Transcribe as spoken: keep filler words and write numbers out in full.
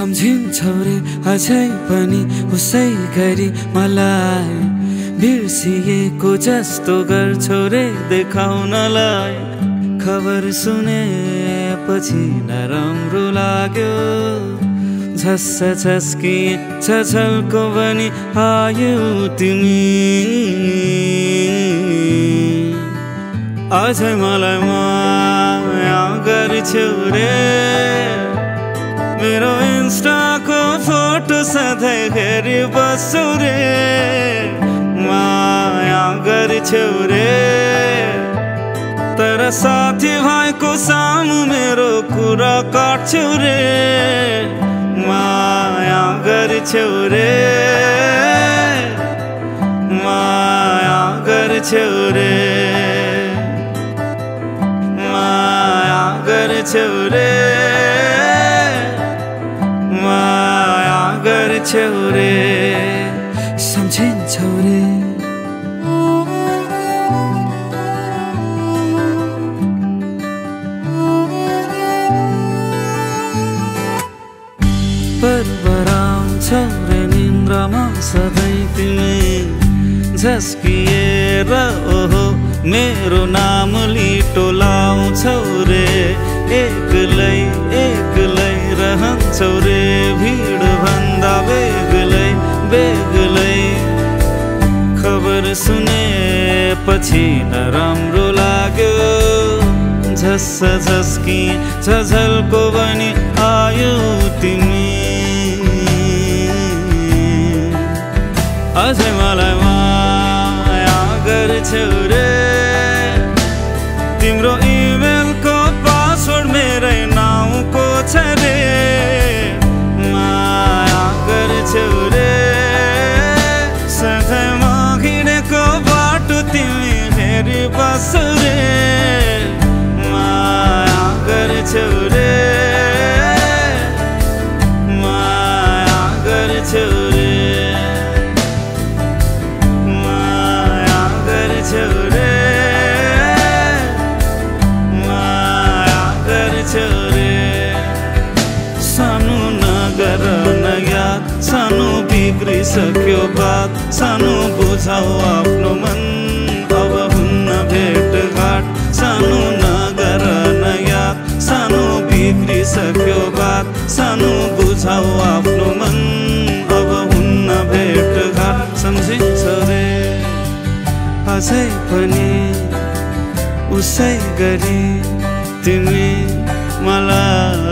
सम्झिन्छौ रे अझै पनि उसै गरी मलाई बिर्सिएको जस्तो गर्छौ रे देखाउनलाई खबर सुनेपछि नराम्रो लाग्यो झस्स झस्की छछल्को पनि आयो तिमी अझै मलाई माया गर्छौ रे मेरो इन्स्टाको फोटो सधैँ हेरी बस्छौ रे माया गर्छौ रे तर साथी भाइको सामु मेरो कुरा काट्छौ रे माया गर्छौ रे माया गर्छौ रे माया गर्छौ रे माया गर्छौ रे सम्झिन्छौ रे बरबराउँछौ रे निन्द्रामा सधैँ तिमी झस्किएर ओहो मेरो नाम लिटो लाउँछौ रे एक्लै एक्लै रहन्छौ रे भिड भन्दा बेग्लै बेग्लै खबर सुनेपछि नराम्रो लाग्यो झस्स झस्की झझल्को पनि आयो तिमी अझै मलाई माया गर्छौ रे तिम्रो इमेलको पासवर्ड मेरै नाउँको छ रे माया गर्छौ रे सधैँ हिँडेको बाटो तिमी हेरी बस्छौ रे माया गर्छौ रे माया गर्छौ रे माया गर्छौ रे माया गर्छौ रे सानो नगर न याद सानो बिग्रिसक्यो बात सानो बुझाऊ आफ्नो मन अब हुन्न भेटघाट सानो नगर न याद सानो बिग्रिसक्यो बात सानो बुझाऊ आफ्नो मन अब हुन्न भेटघाट सम्झिन्छौ रे अझै पनि उसै गरी तिमी मलाई